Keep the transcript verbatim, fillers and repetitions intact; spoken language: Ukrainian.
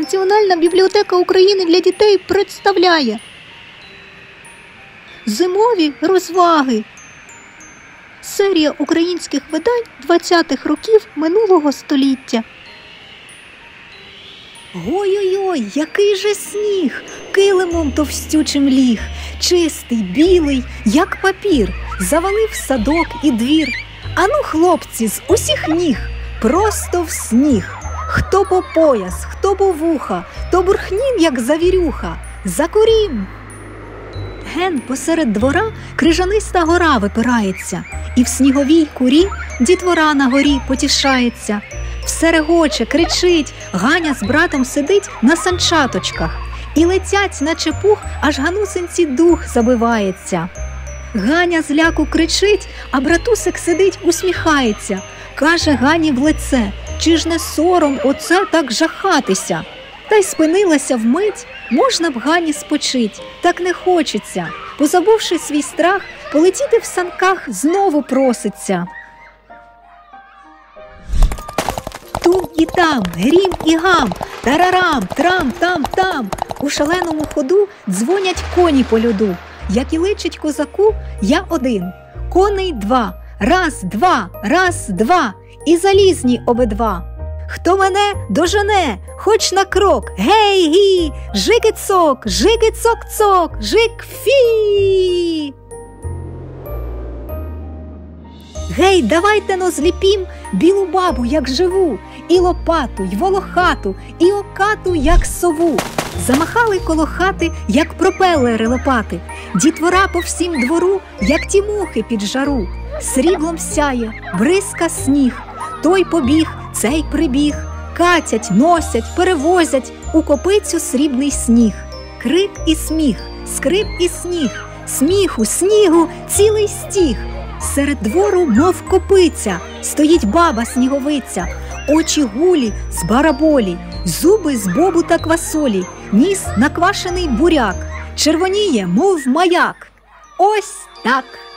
Національна бібліотека України для дітей представляє зимові розваги. Серія українських видань двадцятих років минулого століття. Ой-ой-ой, який же сніг, килимом товстючим ліг, чистий, білий, як папір, завалив садок і двір. Ану, хлопці, з усіх ніг, просто в сніг. Хто по пояс, хто по вуха, то бурхнім, як завірюха, закурім. Ген посеред двора крижаниста гора випирається, і в сніговій курі дітвора на горі потішається. Все регоче, кричить, Ганя з братом сидить на санчаточках, і летять, наче пух, аж ганусенці дух забивається. Ганя з ляку кричить, а братусик сидить, усміхається. Каже Гані в лице: чи ж не сором оце так жахатися? Та й спинилася вмить, можна б Гані спочить, так не хочеться. Позабувши свій страх, полетіти в санках знову проситься. Тут і там, грім і гам, тарарам, трам-там-там. У шаленому ходу дзвонять коні по льоду. Як і личить козаку, я один, коней два. Раз, два, раз, два, і залізні обидва. Хто мене дожене, хоч на крок, гей-гі, жики-цок, жики-цок-цок, жик-фі. Гей, давайте-но зліпім білу бабу, як живу, і лопату, й волохату, і окату, як сову. Замахали коло хати, як пропелери лопати. Дітвора по всім двору, як ті мухи під жару. Сріблом сяє, бризка сніг. Той побіг, цей прибіг. Катять, носять, перевозять у копицю срібний сніг. Крик і сміх, скрип і сніг. Сміху, снігу цілий стіг. Серед двору, мов копиця, стоїть баба сніговиця. Очі гулі з бараболі, зуби з бобу та квасолі, ніс наквашений буряк, червоніє, мов маяк. Ось так.